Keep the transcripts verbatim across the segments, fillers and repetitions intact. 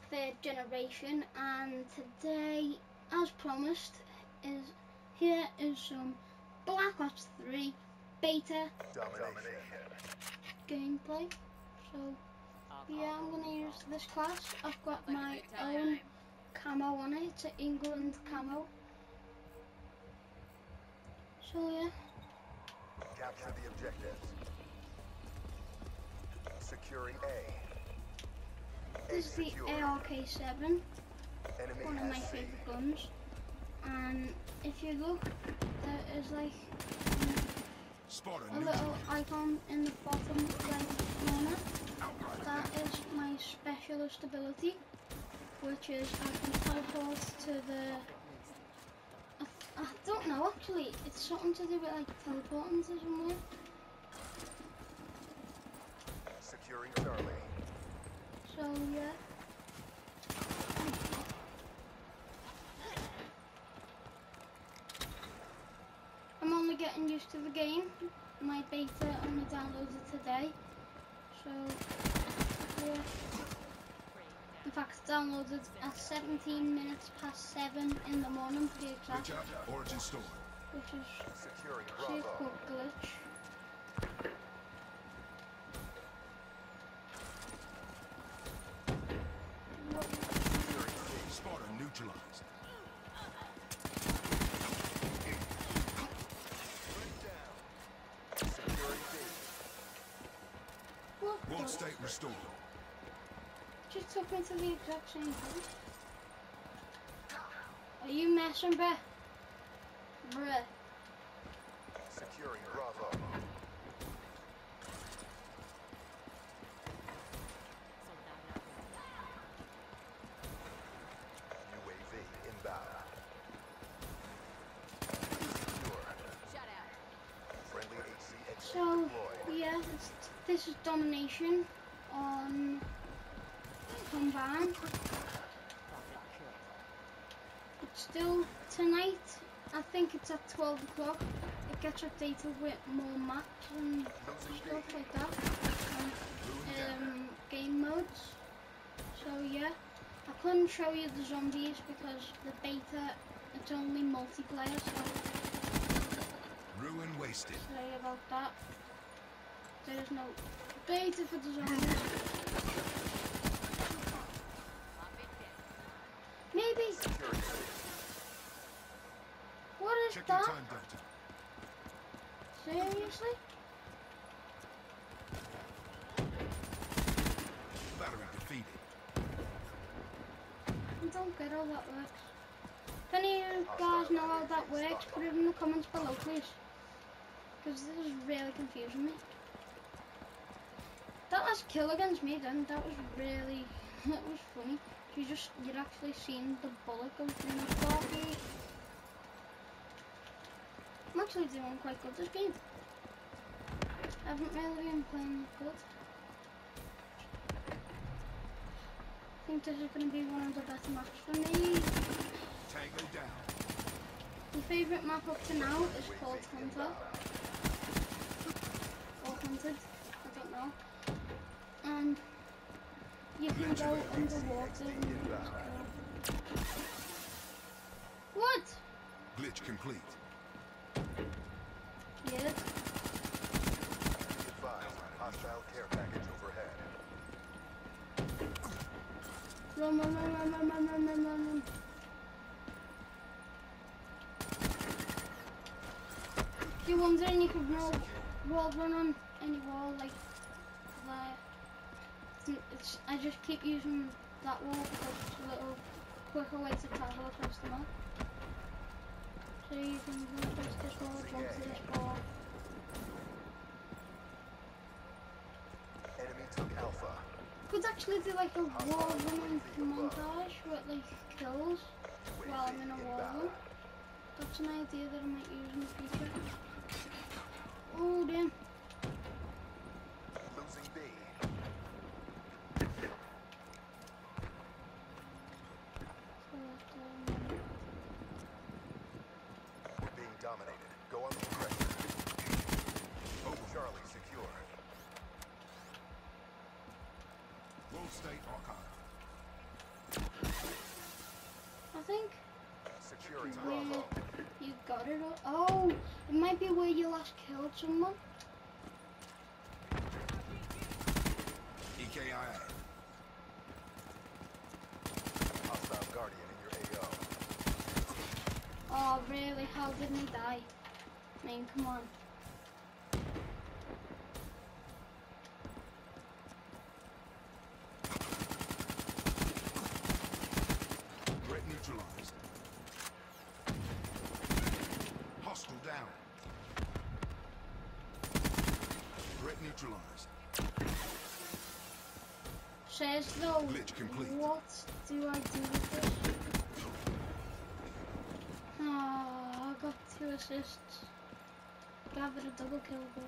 third generation, and today, as promised, is here is some Black Ops three beta Domination. gameplay. So yeah, I'm gonna use this class. I've got my own camo on it. It's an England camo. So yeah. Capture the objectives. Securing A. This is the A R K seven, Enemy one of my has C. favourite guns. And if you look, there is like Spot a little icon in the bottom right corner. That is my specialist ability, which is I can teleport to the... I, I don't know actually, it's something to do with like teleporting to somewhere. Securing Charlie. So yeah. I'm only getting used to the game. My beta only downloaded today. So yeah. In fact, it's downloaded at seventeen minutes past seven in the morning to be exact. Origin store. Which is Securing a Bravo. quick glitch. Securing C. Sparta neutralized. Securing B. What World the? state restored. Just took me to the exact same place. Are you messing, bruh? Bruh. Securing Bravo. U A V inbound. Secure. Friendly H C X So deployed. yeah, it's, this is domination on Combine. It's still tonight. I think it's at twelve o'clock. It gets updated with more maps and stuff like that, and um, game modes. So yeah, I couldn't show you the zombies because the beta, it's only multiplayer. So Ruin wasted. sorry about that. There is no beta for the zombies. Maybe. Securing C. What is Check your that? time delta. Seriously? Battery defeated. I don't get how that works. If any of you guys know how that works, put it in the comments below, please. Because this is really confusing me. That last kill against me then, that was really, that was funny. You just, you'd actually seen the bullet go through the body. I'm actually doing quite good this game. I haven't really been playing good. I think this is going to be one of the better maps for me. Tango down. My favourite map up to now is called Hunter. Or Hunted, I don't know. And you can go underwater and what? Glitch complete. Yeah. Advised. Hostile care package overhead. Run, run, run, run, run, run, run, run, run, run. If you're wondering, you could roll, wall run on any wall like that. It's, I just keep using that wall because it's a little quicker way to travel across the map. So you can run across this wall, jump to this wall. Enemy took Alpha. Could actually do like a wall running montage with like kills while I'm in a wall run. That's an idea that I might use in the future. Oh damn. Losing B. We're being dominated. Go on the aggressive. Oh, Charlie secure. World state archive. I think Securing where Bravo. you got it. All. Oh, it might be where you last killed someone. E K I A. Hostile Guardian in your A O. Oh, really? How didn't he die? I mean, come on. Threat neutralized. Hostile down. Threat neutralized. Says though, Glitch complete. what do I do with this? Oh, I got two assists. Gave it a double kill, but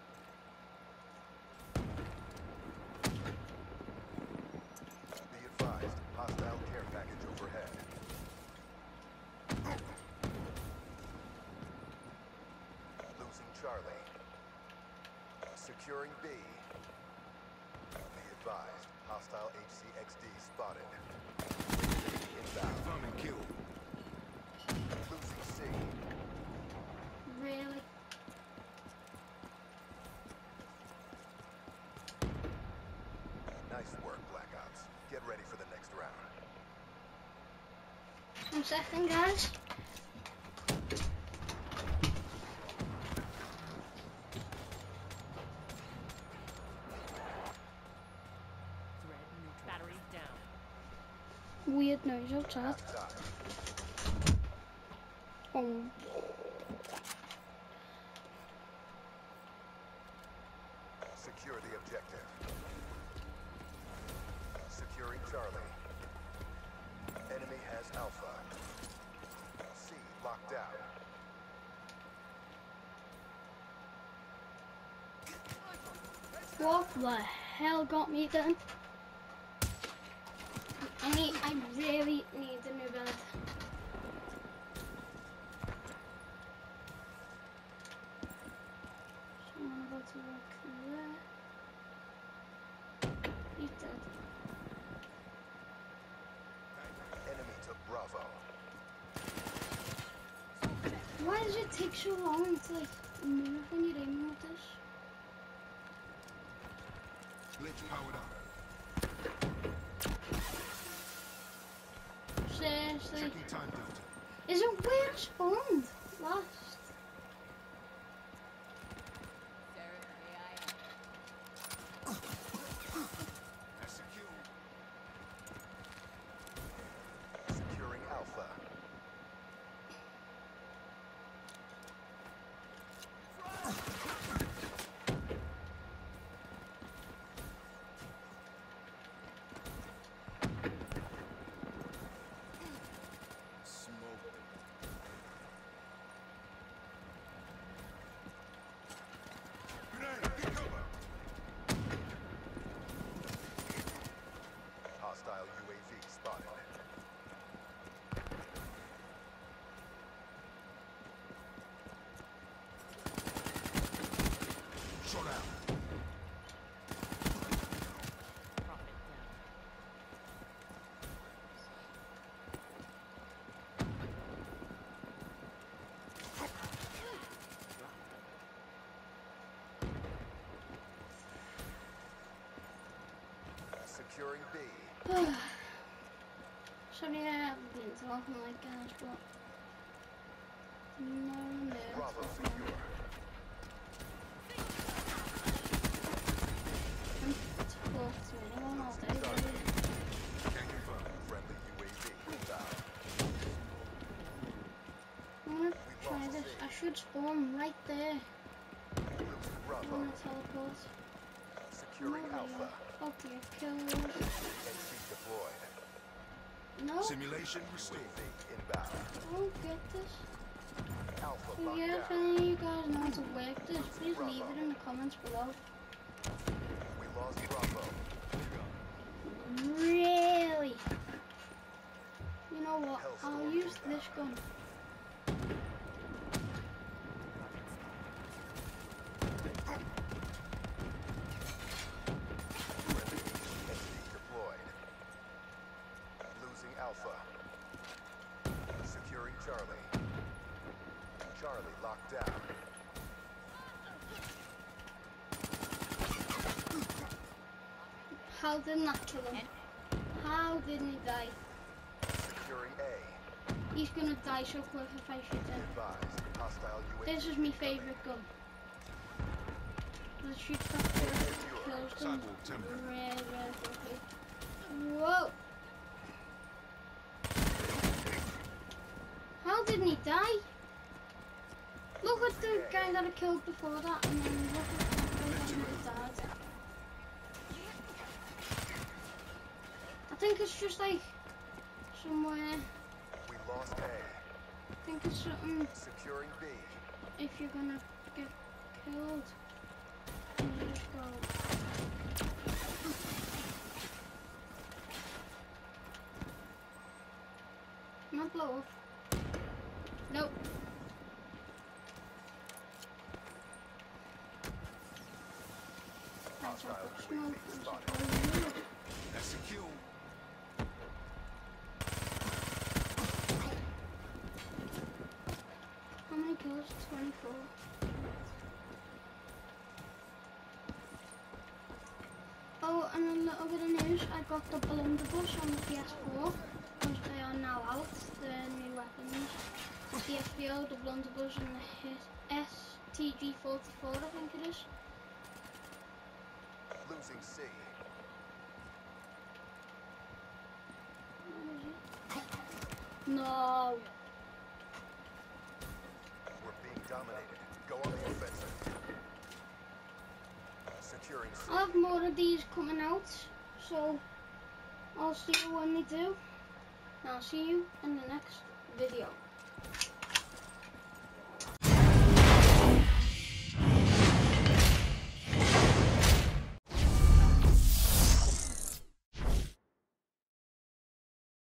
Be advised, hostile care package overhead. Losing Charlie. Securing B. Be advised, hostile H C X D spotted. Inbound. Confirming kill. Losing C. really? Nice work, Black Ops. Get ready for the next round. One second, guys. Battery down. Weird noise outside. Time. Oh. Secure the objective. Securing Charlie. Enemy has Alpha. C locked down. What the hell got me then? I need, I really need a new bed. Someone about to walk there. He's dead. Enemy took Bravo. Why does it take so long to like move when you're aiming with this? Glitch powered up. Seriously. Checking time delta. Is it where I spawned last? That's secure. Securing Alpha. Smoke. Grenade, get cover. Hostile U A V spotted. Shot out. Profit down. Securing B. Sorry, I haven't been talking like guys, but no, no. Bravo secure. Talk to anyone all day, really. Can confirm. Friendly U A V inbound. I'm gonna try this. I should spawn right there. Losing I Bravo. wanna teleport. Securing No, Alpha. okay, kill. N C deployed. No, Simulation U A restored. V inbound. I don't get this. Alpha So locked yeah, if down. any of you guys know how to work this, please leave it in the comments below. We lost Bravo. Really? You know what? I'll use this gun. Friendly N C deployed. Alpha. Securing Charlie. Charlie locked down. How didn't that kill him? How didn't he die? Securing A. He's gonna die so quick if I shoot him. Advised. Hostile U A V. This is my favourite gun. The shoot factor kills them Sidewalk temple. really, really quickly. Whoa! How didn't he die? Look at the guy that I killed before that, and then look at the guy that died. I think it's just like somewhere. We lost A. I think it's something. Securing B. If you're gonna get killed, you just go. Not blow up. Nope. That's Hostile a U A smoke. V spotted. That's a kill. How many kills? twenty-four. Oh, and a little bit of news. I got the blunderbuss on the P S four. Because they are now out, the new weapons. The F B O, the blunderbuss, and the S T G forty-four, I think it is. Losing C. Where is it? No. We're being dominated. Go on the offensive. Securing C. I'll have more of these coming out, so I'll see you when they do. And I'll see you in the next video.